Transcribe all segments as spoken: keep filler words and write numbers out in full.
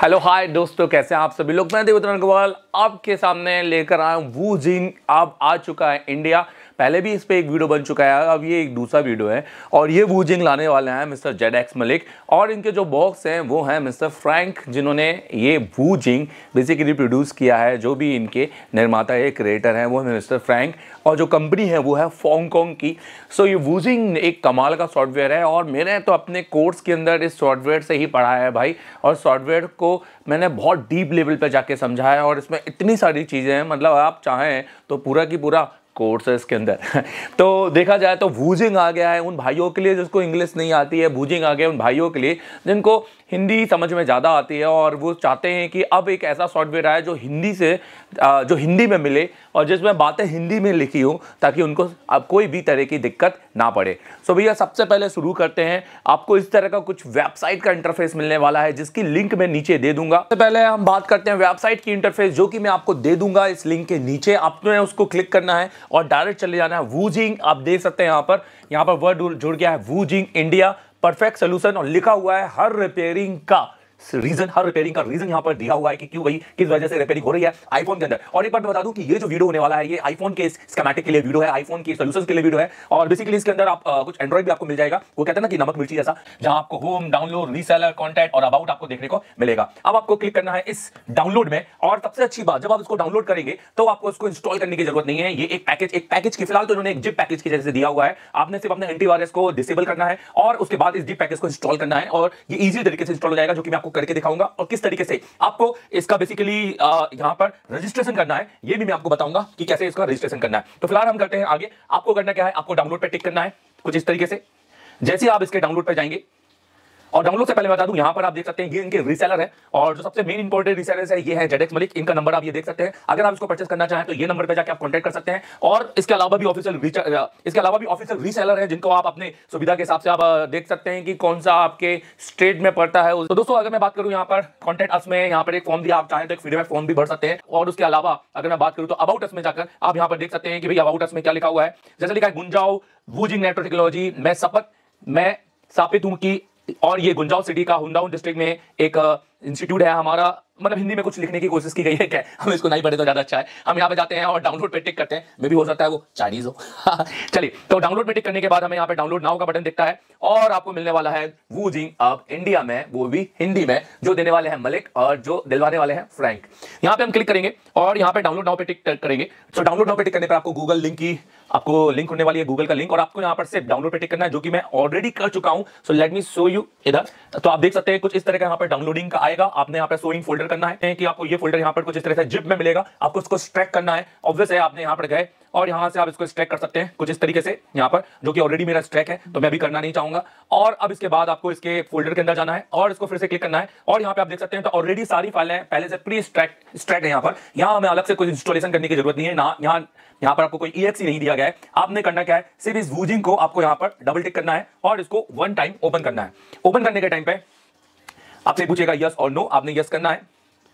Hello hi दोस्तों, कैसे हैं आप सभी लोग। मैं देवोत्तम अग्रवाल आपके सामने लेकर आया हूँ वूजिंग। अब आ चुका है इंडिया। पहले भी इस पे एक वीडियो बन चुका है, अब ये एक दूसरा वीडियो है और ये वूजिंग लाने वाले हैं मिस्टर जेड एक्स मलिक। और इनके जो बॉक्स हैं वो हैं मिस्टर फ्रैंक, जिन्होंने ये वूजिंग बेसिकली प्रोड्यूस किया है। जो भी इनके निर्माता है, क्रिएटर हैं, वो है मिस्टर फ्रैंक और जो कंपनी है वो है हांगकांग की। सो ये वूजिंग एक कमाल का सॉफ्टवेयर है और मैंने तो अपने कोर्स के अंदर इस सॉफ्टवेयर से ही पढ़ा है भाई। और सॉफ्टवेयर को मैंने बहुत डीप लेवल पे जाके समझा है और इसमें इतनी सारी चीज़ें हैं, मतलब आप चाहें तो पूरा की पूरा कोर्स है इसके अंदर। तो देखा जाए तो वूजिंग आ गया है उन भाइयों के लिए जिसको इंग्लिश नहीं आती है, वूजिंग आ गया उन भाइयों के लिए जिनको हिंदी समझ में ज़्यादा आती है और वो चाहते हैं कि अब एक ऐसा सॉफ्टवेयर आए जो हिंदी से जो हिंदी में मिले और जिसमें बातें हिंदी में लिखी हो, ताकि उनको अब कोई भी तरह की दिक्कत ना पड़े। सो भैया सबसे पहले शुरू करते हैं। आपको इस तरह का कुछ वेबसाइट का इंटरफेस मिलने वाला है जिसकी लिंक मैं नीचे दे दूंगा। सबसे पहले हम बात करते हैं वेबसाइट की इंटरफेस, जो कि मैं आपको दे दूंगा इस लिंक के नीचे। आपने उसको क्लिक करना है और डायरेक्ट चले जाना है वूजिंग। आप देख सकते हैं यहाँ पर यहाँ पर वर्ड जुड़ गया है वूजिंग इंडिया परफेक्ट सोल्यूशन और लिखा हुआ है हर रिपेयरिंग का रीजन। हर रिपेयरिंग का रीजन यहाँ पर दिया हुआ है कि क्यों भाई किस वजह से रिपेयरिंग हो रही है आईफोन के अंदर। और एक बात बता दूं कि ये जो वीडियो होने वाला है ये आईफोन के स्कीमेटिक के लिए वीडियो है, आईफोन की सॉल्यूशंस के लिए वीडियो है। और बेसिकली इसके अंदर आप आ, कुछ एंड्रॉइड भी आपको मिल जाएगा। वो कहते हैं ना कि नमक मिर्ची जैसा, जहां आपको होम, डाउनलोड, रीसेलर, कॉन्टैक्ट और अबाउट आपको देखने को मिलेगा। अब आपको क्लिक करना है इस डाउनलोड में। और सबसे अच्छी बात, जब आप इसको डाउनलोड करेंगे तो आपको इसको इंस्टॉल करने की जरूरत नहीं है। ये एक पैकेज एक पैकेज की फिलहाल तो इन्होंने एक जिप पैकेज की जैसे दिया हुआ है। आपने सिर्फ अपने एंटीवायरस को डिसेबल करना है और उसके बाद इस जिप पैकेज को इंस्टॉल करना है और ये इजी तरीके से इंस्टॉल हो जाएगा, जो कि मैं आपको करके दिखाऊंगा। और किस तरीके से आपको इसका बेसिकली यहां पर रजिस्ट्रेशन करना है ये भी मैं आपको बताऊंगा कि कैसे इसका रजिस्ट्रेशन करना है। तो फिलहाल हम करते हैं आगे। आपको करना क्या है, आपको डाउनलोड पे टिक करना है कुछ इस तरीके से। जैसे आप इसके डाउनलोड पे जाएंगे, और डाउनलोड से पहले बता दूं, यहां पर आप देख सकते हैं ये इनके रीसेलर है और जो सबसे मेन इंपॉर्टेंट रीसेलर है ये है जेड एक्स मलिक। इनका नंबर आप ये देख सकते हैं। अगर आप इसको परचेस करना चाहें तो ये नंबर पे जाके आप कांटेक्ट कर सकते हैं। और इसके अलावा भी ऑफिशियल इसके अलावा भी ऑफिशियल रीसेलर है जिनको आप अपने सुविधा के हिसाब से आप देख सकते हैं कि कौन सा आपके स्टेट में पड़ता है। तो दोस्तों अगर मैं बात करूं यहाँ पर कॉन्टेक्ट अस में यहाँ पर एक फॉर्म दिया, आप चाहें तो एक फीडबैक फॉर्म भी भर सकते हैं। और उसके अलावा अगर मैं बात करूं तो अबाउट अस में जाकर आप यहाँ पर देख सकते हैं कि भाई अबाउट अस में क्या लिखा हुआ है। जैसे लिखा है गुंजाओ वूजिंग नेटवर्क टेक्नोलॉजी, मैं शपथ मैं साबित हूं कि, और ये गुंजाओ सिटी का हुंडाउन डिस्ट्रिक्ट में एक इंस्टीट्यूट है हमारा। मतलब हिंदी में कुछ लिखने की कोशिश की गई है, क्या हम इसको नहीं पढ़े तो ज्यादा अच्छा है। हम यहाँ पे जाते हैं और डाउनलोड पे टिक करते हैं, मे भी हो सकता है वो चाइनीज हो। चलिए, तो डाउनलोड पे टिक करने के बाद हमें यहाँ पे डाउनलोड नाउ का बटन दिखता है और आपको मिलने वाला है वूजिंग अब इंडिया में, वो भी हिंदी में। जो देने वाले हैं मलिक और जो दिलवाने वाले हैं फ्रैंक। यहाँ पे हम क्लिक करेंगे और यहाँ पे डाउनलोड नाउ पे टिक करेंगे। तो डाउनलोड नाउ पे टिक करने पर आपको गूगल लिंक की आपको लिंक होने वाली है, गूगल का लिंक। और आपको यहाँ पर सिर्फ डाउनलोड पे टिक करना है, जो कि मैं ऑलरेडी कर चुका हूँ। So let me show you इधर। तो आप देख सकते हैं कुछ इस तरह का यहाँ पर डाउनलोडिंग का आएगा। आपने यहाँ पर शोइंग फोल्डर करना है कि आपको ये फोल्डर यहाँ पर कुछ इस तरह से जिप में मिलेगा। आपको उसको एक्सट्रैक्ट करना है। ऑब्वियस है, आपने यहाँ पर गए और यहाँ से आप इसको एक्सट्रैक्ट कर सकते हैं कुछ इस तरीके से यहाँ पर, जो कि ऑलरेडी मेरा एक्सट्रैक्ट है तो मैं भी करना नहीं चाहूंगा। और अब इसके बाद आपको इसके फोल्डर के अंदर जाना है और इसको फिर से क्लिक करना है। और यहाँ पे आप देख सकते हैं तो ऑलरेडी सारी फाइलें पहले से प्री एक्सट्रैक्ट एक्सट्रैक्ट है यहाँ पर। यहाँ हमें अलग से कोई इंस्टॉलेशन करने की जरूरत नहीं है ना। यहाँ यहाँ पर आपको कोई ईएक्सी नहीं दिया गया है। आपने करना क्या है, सिर्फ इस वूजिंग को आपको यहाँ पर डबल टिक करना है और इसको वन टाइम ओपन करना है। ओपन करने के टाइम पे आपसे पूछेगा यस और नो, आपने यस करना है।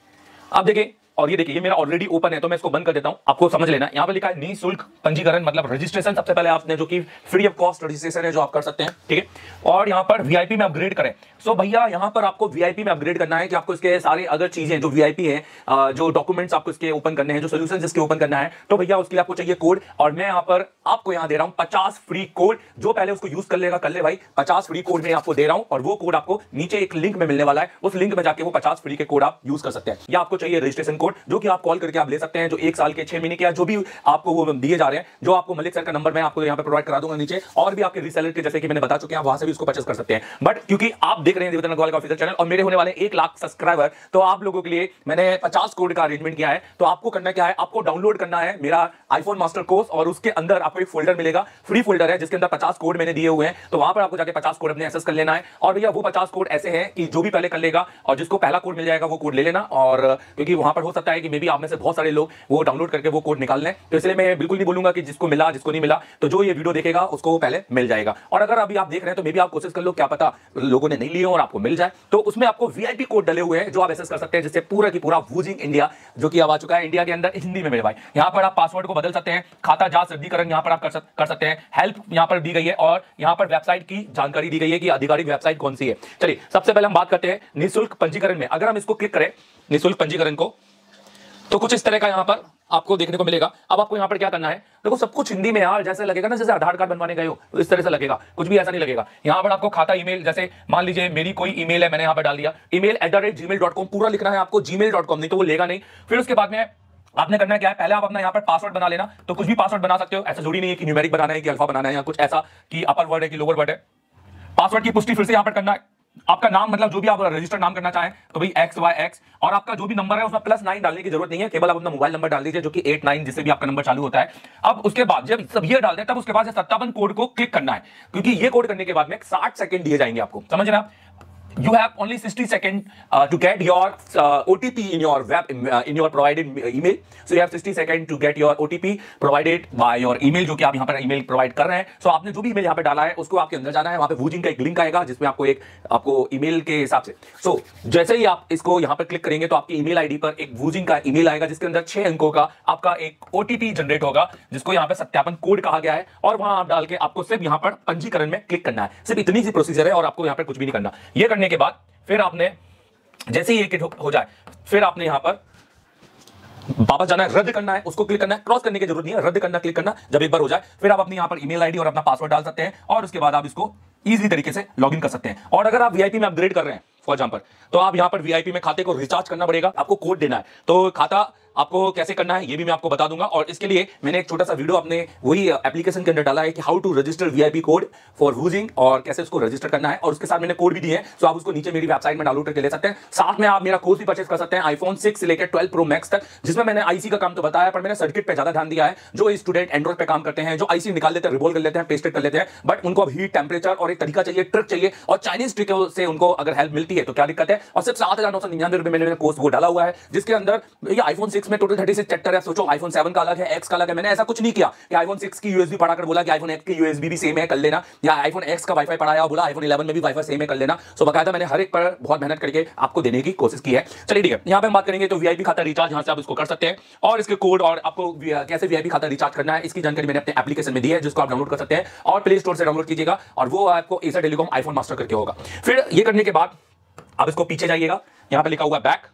आप देखिए, और ये देखिए ये मेरा ऑलरेडी ओपन है तो मैं इसको बंद कर देता हूं। आपको समझ लेना, यहाँ पे लिखा है निःशुल्क पंजीकरण, मतलब रजिस्ट्रेशन सबसे पहले आपने, जो कि फ्री ऑफ कॉस्ट रजिस्ट्रेशन है, जो आप कर सकते हैं, ठीक है। और यहाँ पर वीआईपी में अपग्रेड करें। सो भैया यहाँ पर आपको वीआईपी में अपग्रेड करना है कि आपको इसके सारे अगर चीजें जो वीआईपी है, जो डॉक्यूमेंट्स आपको इसके ओपन करने हैं, जो सोल्यूशन इसके ओपन करना है, तो भैया उसके लिए आपको चाहिए कोड। और मैं यहाँ पर आपको यहाँ दे रहा हूँ पचास फ्री कोड। जो पहले उसको यूज कर लेगा कर ले भाई। पचास फ्री कोड में आपको दे रहा हूँ और वो कोड आपको नीचे एक लिंक में मिलने वाला है। उस लिंक में जाके वो पचास फ्री के कोड आप यूज कर सकते हैं। या आपको चाहिए रजिस्ट्रेशन कोड, जो कि आप कॉल करके आप ले सकते हैं, जो एक साल के छह महीने के जो भी आपको वो दिए जा रहे हैं। जो आपको मलिक सर का नंबर मैं आपको यहाँ पे प्रोवाइड करा दूंगा नीचे। और भी आपके रीसेलर के जैसे कि मैंने बता चुके हैं, वहां से भी उसको परचेस कर सकते हैं। बट क्योंकि आप देख रहे हैं देवोत्तम अग्रवाल का ऑफिशियल चैनल और मेरे होने वाले एक लाख सब्सक्राइबर, तो आप लोगों के लिए मैंने पचास कोड का अरेंजमेंट किया है। तो आपको करना क्या है, आपको डाउनलोड करना है मेरा आईफोन मास्टर कोर्स और उसके अंदर आपको एक फोल्डर मिलेगा, फ्री फोल्डर है, जिसके अंदर पचास कोड मैंने दिए हुए हैं। तो वहां पर आपको जाके पचास कोड अपने एक्सेस कर लेना है। और भैया वो पचास कोड ऐसे हैं कि जो भी पहले कर लेगा और जिसको पहला कोड मिल जाएगा वो कोड ले लेना। और क्योंकि वहां पर हो सकता है कि मे बी आप में से बहुत सारे लोग वो डाउनलोड करके वो कोड निकाल लें, तो इसलिए मैं बिल्कुल नहीं बोलूंगा कि जिसको मिला जिसको नहीं मिला, तो जो ये वीडियो देखेगा उसको पहले मिल जाएगा। और अगर अभी आप देख रहे हैं तो मे बी आप कोशिश कर लो, क्या पता लोगों ने नहीं लिए और आपको मिल जाए। तो उसमें आपको वीआईपी कोड डले हुए हैं जो आप एक्सेस कर सकते हैं, जिससे पूरा की पूरा वूजिंग इंडिया जो कि अब आ चुका है इंडिया के अंदर हिंदी में मेरे भाई। यहाँ पर आप पासवर्ड को बदल सकते हैं, खाता जांच रद्दीकरण यहाँ पर आप कर, सक, कर सकते हैं, हेल्प यहाँ पर दी गई है और यहाँ पर वेबसाइट की जानकारी दी गई है कि आधिकारिक वेबसाइट कौन सी है। चलिए सबसे पहले हम बात करते हैं निःशुल्क पंजीकरण में। अगर हम इसको क्लिक करें निःशुल्क पंजीकरण को, तो कुछ इस तरह का यहाँ पर आपको देखने को मिलेगा। अब आपको यहाँ पर क्या करना है, देखो सब कुछ हिंदी में यार, जैसे लगेगा ना जैसे आधार कार्ड बनवाने गए हो तो इस तरह से लगेगा, कुछ भी ऐसा नहीं लगेगा। यहाँ पर आपको खाता ईमेल, जैसे मान लीजिए मेरी कोई ईमेल है, मैंने यहाँ पर डाल दिया email at the rate Gmail dot com, पूरा लिखना है आपको जी मेल डॉट कॉम, नहीं तो वो लेगा नहीं। फिर उसके बाद में आपने करना क्या है, पहले आप अपना यहाँ पर पासवर्ड बना लेना, तो कुछ भी पासवर्ड बना सकते हो, ऐसा जरूरी नहीं है कि न्यूमेरिक बनाना है कि अल्फा बनाना है या कुछ ऐसा कि अपर वर्ड है कि लोअर वर्ड है। पासवर्ड की पुष्टि फिर से यहाँ पर करना है, आपका नाम मतलब जो भी आप रजिस्टर नाम करना चाहें तो भाई एक्स वाई एक्स, और आपका जो भी नंबर है उसमें प्लस नाइन डालने की जरूरत नहीं है, केवल आप अपना मोबाइल नंबर डाल दीजिए जो कि एट नाइन जिससे भी आपका नंबर चालू होता है। अब उसके बाद जब सब ये डाल दें तब उसके बाद सत्तावन कोड को क्लिक करना है, क्योंकि ये कोड करने के बाद में साठ सेकंड दिए जाएंगे आपको, समझ रहे हैं। You have only sixty seconds uh, to get your uh, O T P in your web uh, in your provided email. So you have sixty seconds to get your O T P provided by your email, जो कि आप यहाँ पर email provide कर रहे हैं। सो so, आपने जो भी ईमेल यहाँ पे डाला है उसको आपके अंदर जाना है, वहाँ पे वूजिंग का एक लिंक आएगा जिसमें आपको एक आपको ईमेल के हिसाब से सो so, जैसे ही आप इसको यहाँ पर क्लिक करेंगे तो आपकी ईमेल आईडी पर एक वूजिंग का ईमेल आएगा जिसके अंदर छह अंकों का आपका एक O T P जनरेट होगा, जिसको यहाँ पे सत्यापन कोड कहा गया है, और वहां आप डाल के आपको सिर्फ यहाँ पर पंजीकरण में क्लिक करना है। सिर्फ इतनी सी प्रोसीजर है और आपको यहाँ पर कुछ भी नहीं करना। ये करने के बाद फिर आपने जैसे ही ये हो जाए फिर आपने यहां पर वापस जाना है, रद्द करना है, उसको क्लिक करना है, क्रॉस करने की जरूरत नहीं है, रद्द करना क्लिक करना। जब एक बार हो जाए फिर आप अपनी यहां पर ईमेल आईडी और अपना पासवर्ड डाल सकते हैं और उसके बाद आप इसको इजी तरीके से लॉगिन कर सकते हैं। और अगर आप वीआईपी में अपग्रेड कर रहे हैं फॉर एग्जांपल, तो आप यहां पर वीआईपी में खाते को रिचार्ज करना पड़ेगा, आपको कोड देना है। तो खाता आपको कैसे करना है ये भी मैं आपको बता दूंगा, और इसके लिए मैंने एक छोटा सा वीडियो अपने वही एप्लीकेशन के अंदर डाला है कि how to register VIP code for वूजिंग, और कैसे उसको रजिस्टर करना है, और उसके साथ मैंने कोड भी दिए हैं। सो आप उसको नीचे मेरी वेबसाइट में डाउनलोड करके ले सकते हैं। साथ में आप मेरा कोर्स भी परचेस कर सकते हैं आईफोन सिक्स से लेकर ट्वेल्व प्रो मैक्स तक, जिसमें मैंने आईसी का काम तो बताया पर मैंने सर्किट पे ज्यादा ध्यान दिया है। जो स्टूडेंट एंड्रॉइड पे काम करते हैं, जो आईसी निकाल लेते हैं, रिवॉल्व कर लेते हैं, पेस्टेड कर लेते हैं, बट उनको अब हीट टेम्परेचर और एक तरीका चाहिए, ट्रिक चाहिए, और चाइनीज ट्रिक से उनको अगर हेल्प मिलती है तो क्या दिक्कत है। और सिर्फ सात हजार नौ सौ निन्यानवे रुपए मैंने कोर्स वो डाला हुआ है, जिसके अंदर ये आईफोन सिक्स में टोटल थर्टी सिक्स चैप्टर है। सोचो आईफोन सेवन का अलग है, एक्स का अलग है। मैंने ऐसा कुछ नहीं किया कि आईफोन सिक्स की यूएसबी पढ़ाकर बोला कि आईफोन एक्स की यूएसबी भी सेम है कर लेना, या आईफोन एक्स का वाईफाई पढ़ाया और बोला आईफोन इलेवन में भी वाईफाई सेम है कर लेना। सो बकायदा मैंने हर एक पर बहुत मेहनत करके आपको देने की कोशिश की है। चलिए ठीक है, यहाँ पे हम बात करेंगे तो वीआईपी खाता रिचार्ज यहाँ से आप इसको कर सकते हैं, और इसके कोड और आपको कैसे वीआईपी खाता रिचार्ज करना है इसकी जानकारी मैंने अपने एप्लीकेशन में दी है, जिसको आप डाउनलोड कर सकते हैं और प्ले स्टोर से डाउनलोड कीजिएगा, और वो आपको एसर टेलीकॉम आईफोन मास्टर करके होगा। फिर ये करने के बाद आप इसको पीछे जाइएगा, यहाँ पे लिखा हुआ बैक,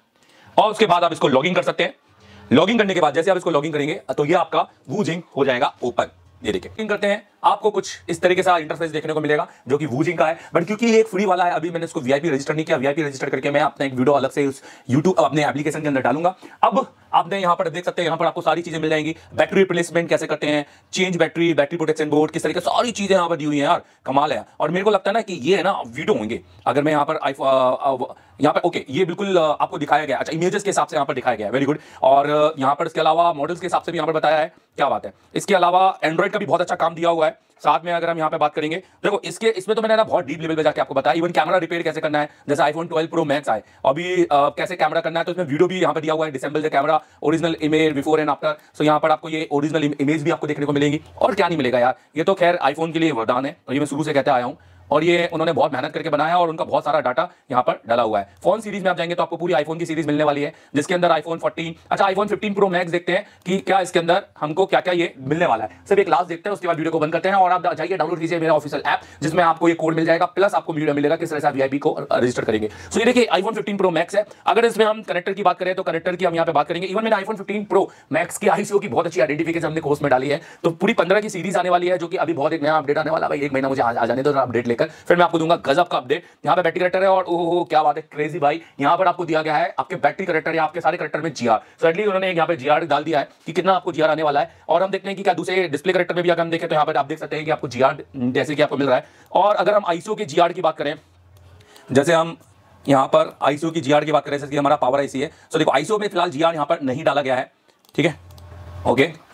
और उसके बाद आप इसको लॉगिन कर सकते हैं। लॉगिन करने के बाद जैसे आप इसको लॉगिन करेंगे तो ये आपका वूजिंग हो जाएगा ओपन। ये देखिए लॉगिन करते हैं, आपको कुछ इस तरीके से इंटरफेस देखने को मिलेगा जो कि वूजिंग का है, बट क्योंकि ये एक फ्री वाला है अभी मैंने इसको वीआईपी रजिस्टर नहीं किया। वीआईपी रजिस्टर करके मैं अपना एक वीडियो अलग से उस यूट्यूब अपने एप्लीकेशन के अंदर डालूंगा। अब आपने यहाँ पर देख सकते हैं, यहाँ पर आपको सारी चीजें मिल जाएंगी। बैटरी रिप्लेसमेंट कैसे करते हैं, change battery, battery protection board, किस तरीके सारी चीजें यहाँ पर दी हुई है यार, कमाल है। और मेरे को लगता है ना कि ये है ना वीडियो होंगे, अगर मैं यहाँ पर आईफोन यहाँ पर ओके ये बिल्कुल आपको दिखाया गया, अच्छा इमेजेस के हिसाब से यहाँ पर दिखाया गया है, वेरी गुड। और यहाँ पर इसके अलावा मॉडल्स के हिसाब से भी यहाँ पर बताया है, क्या बात है। इसके अलावा एंड्रॉइड का भी बहुत अच्छा काम दिया हुआ है। साथ में अगर हम यहाँ पे बात करेंगे, देखो इसके इसमें तो मैंने ना बहुत डीप लेवल पे जाके आपको बताया, इवन कैमरा रिपेयर कैसे करना है, जैसे आईफोन ट्वेल्व प्रो मैक्स आए अभी आ, कैसे कैमरा करना है, तो इसमें वीडियो भी यहाँ पे दिया हुआ है, disassemble the camera, original image before and after. So यहाँ पर आपको ये ओरिजिनल इमेज भी आपको देखने को मिलेगी, और क्या नहीं मिलेगा यार, ये तो खैर आईफोन के लिए वरदान है, और ये मैं शुरू से कहते आया हूँ, और ये उन्होंने बहुत मेहनत करके बनाया और उनका बहुत सारा डाटा यहाँ पर डाला हुआ है। फोन सीरीज में आप जाएंगे तो आपको पूरी आईफोन की सीरीज मिलने वाली है, जिसके अंदर आईफोन फोर्टीन, अच्छा आईफोन फिफ्टीन प्रो मैक्स देखते हैं कि क्या इसके अंदर हमको क्या क्या ये मिलने वाला है। सिर्फ एक क्लास देखते हैं, उसके बाद वीडियो को बंद करते हैं, और आप जाइए डाउनलोड कीजिए मेरा ऑफिशियल ऐप, जिसमें आपको ये कोड मिल जाएगा, प्लस आपको वीडियो मिलेगा किस तरह से आप वीआईपी को रजिस्टर करेंगे। सो ये देखिए आईफोन फिफ्टीन प्रो मैक्स है। अगर इसमें हम कनेक्टर की बात करें तो कनेक्टर की हम यहाँ पे बात करेंगे। इवन मैंने आईफोन फिफ्टीन प्रो मैक्स की आईसीओ की बहुत अच्छी आइडेंटिफिकेशन हमने कोर्स में डाली है, तो पूरी पंद्रह की सीरीज आने वाली है, जो कि अभी बहुत एक नया अपडेट आने वाला है। भाई एक महीना मुझे आ जाने दो अपडेट लेकर, फिर मैं आपको दूंगा गजब का अपडेट। यहाँ पे बैटरी करेक्टर है, और ओहो क्या बात है, क्रेजी भाई। यहाँ पर आपको दिया गया है आपके बैटरी करेक्टर या आपके सारे करेक्टर में जीआर, सो एटलीस्ट उन्होंने यहाँ पे जीआर डाल दिया है कि कितना आपको जीआर आने वाला है। और हम देखते हैं कि क्या दूसरे डिस्प्ले करेक्टर में भी अगर हम देखें तो यहाँ पर आप देख सकते हैं कि आपको जीआर जैसे कि आपको मिल रहा है। और अगर हम आईसीओ की जीआर की बात करें, जैसे हम यहाँ पर आईसीओ की जीआर की बात करें, जैसे कि हमारा पावर आईसी है, सो देखो आईसीओ में फिलहाल जीआर यहाँ पर नहीं डाला गया है, ठीक है ओके।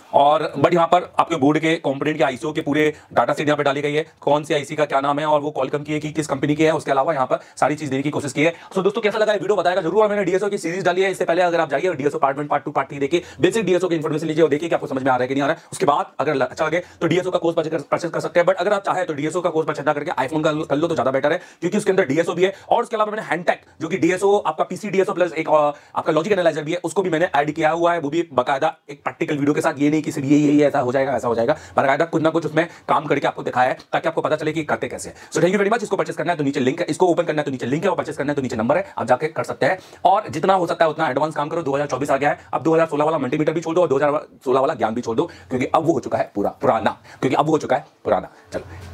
और बट यहाँ पर आपके बोर्ड के कंपोनेंट के आईसीओ के पूरे डाटा सेट यहाँ पे डाली गई है, कौन सी आईसी का क्या नाम है और वो कॉलकम की है कि किस कंपनी की है, उसके अलावा यहाँ पर सारी चीज देने की कोशिश की है। सो दोस्तों कैसा लगा वीडियो बताएगा जरूर, और मैंने डीएसओ की सीरीज डाली है, इससे पहले अगर आप जाइए DSO part one part two part three देखिए, बेसिक डीएसओ की इन्फॉर्मेशन लीजिए और देखिए कि आपको समझ में आ रहा है कि नहीं आ रहा है। उसके बाद अगर अच्छा लगे तो डीएसओ का कोर्स परचेज कर सकते हैं, बट अगर आप चाहे तो डीएसओ का कोर्स परचेज ना करके आईफोन का कर लो तो ज्यादा बेटर है, क्योंकि उसके अंदर डीएसओ भी है। और उसके अलावा मैंने हैंडटेक जो कि डीएसओ आपका पीसी डीएसओ प्लस एक आपका लॉजिक एनालाइजर भी है, उसको भी मैंने ऐड किया हुआ है, वो भी बकायदा एक प्रैक्टिकल वीडियो के साथ। ये नहीं कि सिर्फ ये ये ऐसा हो जाएगा ऐसा हो जाएगा, बकायदा कुछ ना कुछ उसमें काम करके आपको दिखाया है ताकि आपको पता चले कि करते कैसे। So thank you very much. इसको परचेज करना है तो नीचे लिंक है, इसको ओपन करना है तो नीचे लिंक है, और परचेज करना है तो नीचे नंबर है, आप जाके कर सकते हैं। और जितना हो सकता है उतना एडवांस काम करो। दो हज़ार चौबीस आ गया है, अब दो हज़ार सोलह वाला मल्टीमीटर भी छोड़ दो और दो हज़ार सोलह वाला ज्ञान भी छोड़ दो, क्योंकि अब वो हो चुका है पूरा पुराना, क्योंकि अब वो हो चुका है पुराना। चलो।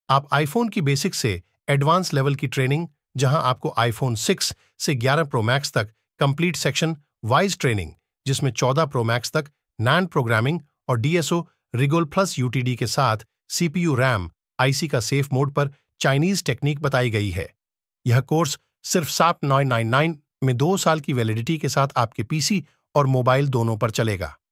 आप आईफोन की बेसिक से एडवांस लेवल की ट्रेनिंग, जहां आपको आईफोन सिक्स से ग्यारह प्रो मैक्स तक कंप्लीट सेक्शन वाइज ट्रेनिंग, जिसमें चौदह प्रो मैक्स तक नैंड प्रोग्रामिंग और डीएसओ रिगोल प्लस यूटीडी के साथ सीपीयू रैम आईसी का सेफ मोड पर चाइनीज टेक्निक बताई गई है। यह कोर्स सिर्फ सात हज़ार नौ सौ निन्यानवे में दो साल की वैलिडिटी के साथ आपके पीसी और मोबाइल दोनों पर चलेगा।